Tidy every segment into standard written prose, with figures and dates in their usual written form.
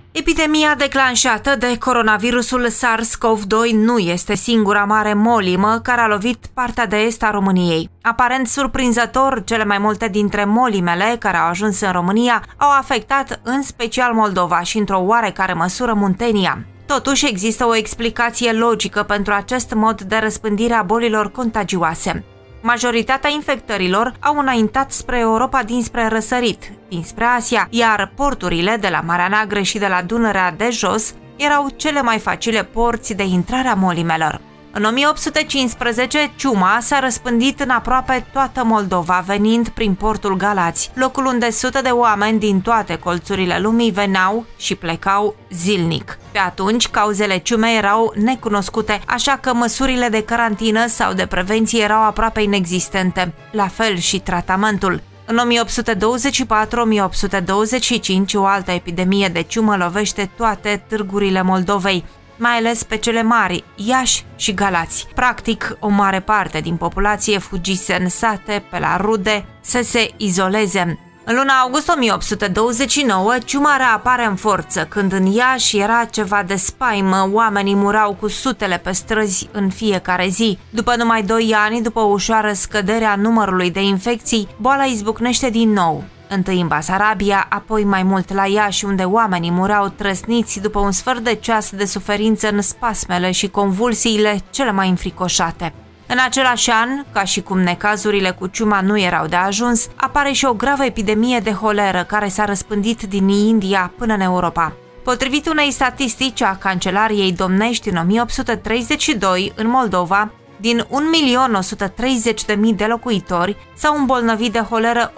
Epidemia declanșată de coronavirusul SARS-CoV-2 nu este singura mare molimă care a lovit partea de est a României. Aparent surprinzător, cele mai multe dintre molimele care au ajuns în România au afectat în special Moldova și într-o oarecare măsură Muntenia. Totuși, există o explicație logică pentru acest mod de răspândire a bolilor contagioase. Majoritatea infectărilor au înaintat spre Europa dinspre răsărit, dinspre Asia, iar porturile de la Marea Neagră și de la Dunărea de jos erau cele mai facile porți de intrare a molimelor. În 1815, ciuma s-a răspândit în aproape toată Moldova, venind prin portul Galați, locul unde sute de oameni din toate colțurile lumii veneau și plecau zilnic. Pe atunci, cauzele ciumei erau necunoscute, așa că măsurile de carantină sau de prevenție erau aproape inexistente, la fel și tratamentul. În 1824-1825, o altă epidemie de ciumă lovește toate târgurile Moldovei, mai ales pe cele mari, Iași și Galați. Practic, o mare parte din populație fugise în sate, pe la rude, să se izoleze. În luna august 1829, ciuma reapare în forță, când în Iași era ceva de spaimă, oamenii mureau cu sutele pe străzi în fiecare zi. După numai 2 ani, după o ușoară scădere a numărului de infecții, boala izbucnește din nou. Întâi în Basarabia, apoi mai mult la Iași, unde oamenii mureau trăsniți după un sfert de ceas de suferință în spasmele și convulsiile cele mai înfricoșate. În același an, ca și cum necazurile cu ciuma nu erau de ajuns, apare și o gravă epidemie de holeră care s-a răspândit din India până în Europa. Potrivit unei statistici a Cancelariei Domnești, în 1832, în Moldova, din 1.130.000 de locuitori, s-au îmbolnăvit de holeră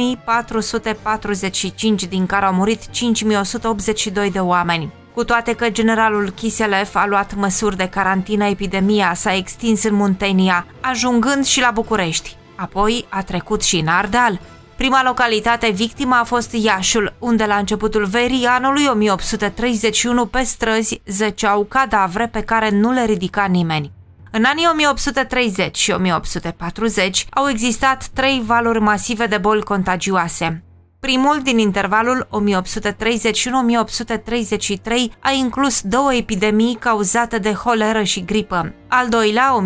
8.445, din care au murit 5.182 de oameni. Cu toate că generalul Kiselev a luat măsuri de carantină, epidemia s-a extins în Muntenia, ajungând și la București. Apoi a trecut și în Ardeal. Prima localitate victimă a fost Iașul, unde la începutul verii anului 1831 pe străzi zăceau cadavre pe care nu le ridica nimeni. În anii 1830 și 1840 au existat 3 valuri masive de boli contagioase. Primul, din intervalul 1831-1833, a inclus 2 epidemii cauzate de holeră și gripă. Al doilea,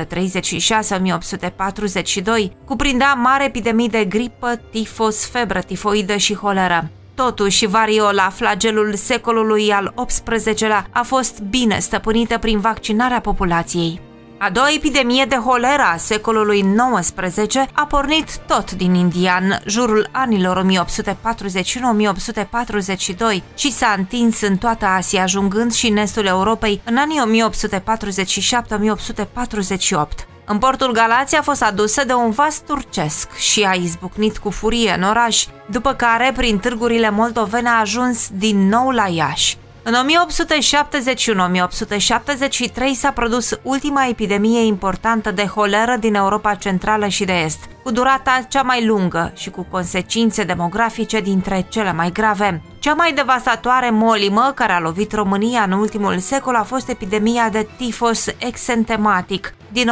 1836-1842, cuprindea mari epidemii de gripă, tifos, febră tifoidă și holeră. Totuși, variola, flagelul secolului al XVIII-lea, a fost bine stăpânită prin vaccinarea populației. A doua epidemie de holeră a secolului XIX a pornit tot din India în jurul anilor 1841-1842 și s-a întins în toată Asia, ajungând și în estul Europei în anii 1847-1848. În portul Galați a fost adusă de un vas turcesc și a izbucnit cu furie în oraș, după care, prin târgurile moldovene, a ajuns din nou la Iași. În 1871-1873 s-a produs ultima epidemie importantă de holeră din Europa Centrală și de Est, cu durata cea mai lungă și cu consecințe demografice dintre cele mai grave. Cea mai devastatoare molimă care a lovit România în ultimul secol a fost epidemia de tifos exentematic din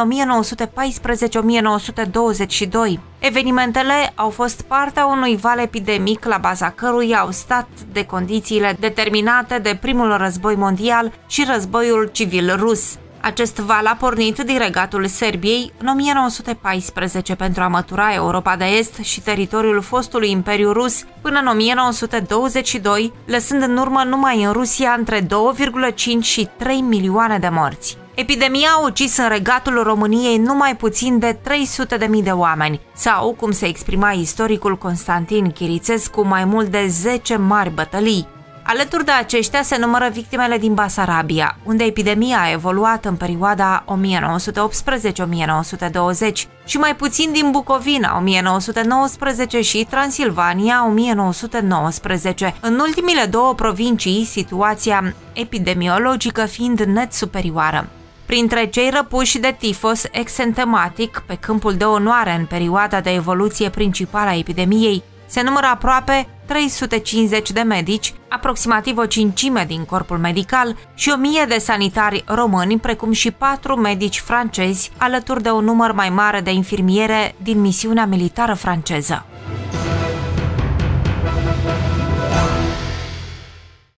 1914-1922. Evenimentele au fost partea unui val epidemic la baza căruia au stat de condițiile determinate de primul război mondial și războiul civil rus. Acest val a pornit din regatul Serbiei în 1914 pentru a mătura Europa de Est și teritoriul fostului Imperiu Rus până în 1922, lăsând în urmă numai în Rusia între 2,5 și 3 milioane de morți. Epidemia a ucis în regatul României numai puțin de 300.000 de oameni, sau, cum se exprima istoricul Constantin Chirițescu, mai mult de 10 mari bătălii. Alături de aceștia se numără victimele din Basarabia, unde epidemia a evoluat în perioada 1918-1920 și mai puțin din Bucovina 1919 și Transilvania 1919. În ultimile 2 provincii, situația epidemiologică fiind net superioară. Printre cei răpuși de tifos exentematic pe câmpul de onoare în perioada de evoluție principală a epidemiei, se numără aproape 350 de medici, aproximativ o cincime din corpul medical și 1000 de sanitari români, precum și 4 medici francezi, alături de un număr mai mare de infirmiere din misiunea militară franceză.